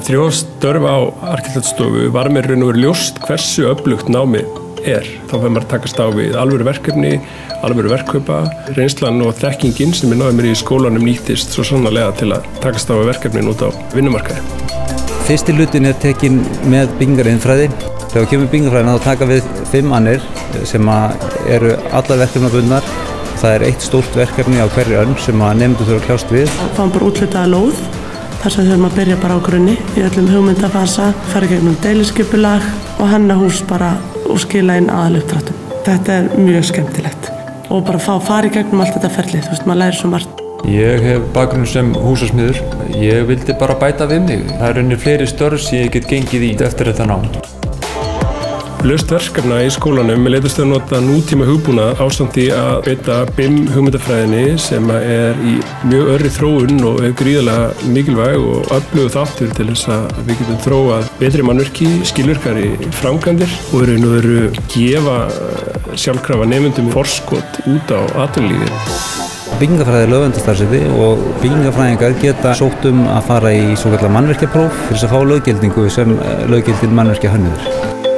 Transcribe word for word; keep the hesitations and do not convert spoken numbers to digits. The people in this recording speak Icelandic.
Eftir ég hóf störf á Arkitektastofu var mér raun og veru ljóst hversu öflugt námið er. Þá fær maður að takast á við alvöru verkefni, alvöru verkkaupa, reynslan og þekkingin sem ég náði mér í skólanum nýttist svo sannarlega til að takast á við verkefnin út á vinnumarkaði. Fyrsti hlutin er tekinn með byggingariðnfræði. Þegar við kemur byggingafræðina þá taka við fimm annir sem eru allar verkefnabundnar. Það er eitt stórt verkefni á hverri önn sem að nemendur þurfa að kljást við. Við fáum bara úthlutaða lóð, þar sem þurfum að byrja bara á grunni í öllum hugmyndafasa, fara gegnum deiliskipulag og hanna hús bara og skila inn aðaluppdráttum. Þetta er mjög skemmtilegt og bara fá fara í gegnum allt þetta ferlið, þú veist, maður lærir svo margt. Ég hef bakgrunn sem húsasmiður. Ég vildi bara bæta við mig. Það er rauninni fleiri störf sem ég get gengið í eftir þetta nám. Laust verkefna í skólanum er leitast að nota nútíma hugbúnað ásamt í að beita B I M hugmyndafræðinni sem er í mjög örri þróun og er gríðarlega mikilvæg og öflugur þáttur til þess að við getum þróað betri mannvirki, skilvirkari framkvæmdir og í raun og veru gefa sjálfkrafa nemendum forskot út á atvinnulífið. Byggingafræði er lögverndarstarfsemi og byggingafræðingar geta sótt um að fara í svokallaða mannvirkjapróf til þess að fá löggildingu sem löggildin mannvirkjahönnuður.